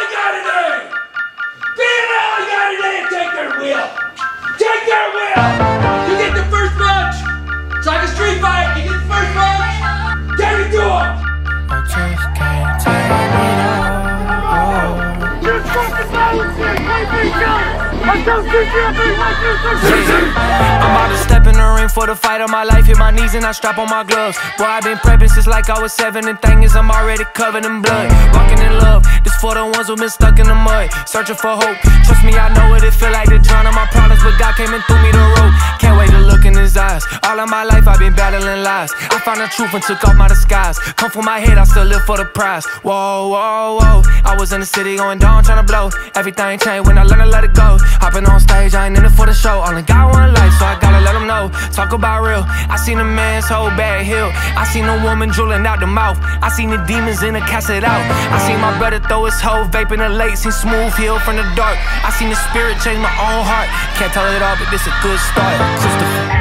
I got today! Damn all I got today and take their wheel! Take their wheel! You get the first punch! It's like a street fight, you get the first punch! Take it to him! I just can't take it all. Just fucking balance it! Play big guns! I'm so sick of it! I'm about to step in the ring for the fight of my life. Hit my knees and I strap on my gloves. Boy, I've been prepping since like I was 7. And thing is, I'm already covered in blood. Walking in love, this for the ones who've been stuck in the mud, searching for hope. Trust me, I know what it feel like to drown in my problems, but God came and threw me the rope. Can't wait to look in his eyes. All of my life I've been battling lies. I found the truth and took off my disguise. Come from my head, I still live for the prize. Whoa, whoa, whoa. I was in the city going down, trying to blow. Everything changed when I learned to let it go. Hopping on stage, I ain't in it for the show. Only got one life, so I gotta let them know. Talk about real. I seen a man's whole bad hill. I seen a woman drooling out the mouth. I seen the demons in her cast it out. I seen my brother throw his hoe, vaping the late. Seen smooth heal from the dark. I seen the spirit change my own heart. Can't tell it all, but this a good start. Christopher.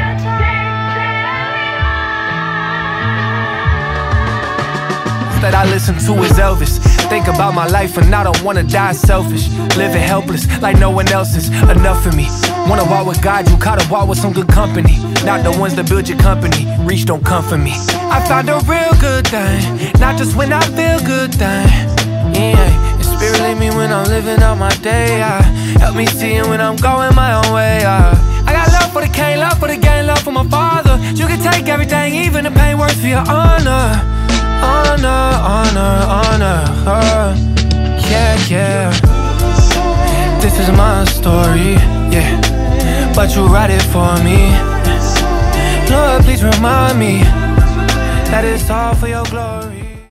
That I listen to is Elvis. Think about my life and I don't wanna die selfish. Living helpless like no one else is enough for me. Wanna walk with God, you gotta walk with some good company. Not the ones that build your company. Reach don't come for me. I found a real good thing, not just when I feel good thing. Yeah, the spirit lead me when I'm living out my day. Help me see it when I'm going my own way. I got love for the king, love for the game, love for my father. You can take everything, even the pain works for your honor. Honor, honor, honor, yeah, yeah. This is my story, yeah. But you write it for me. Lord, please remind me that it's all for your glory.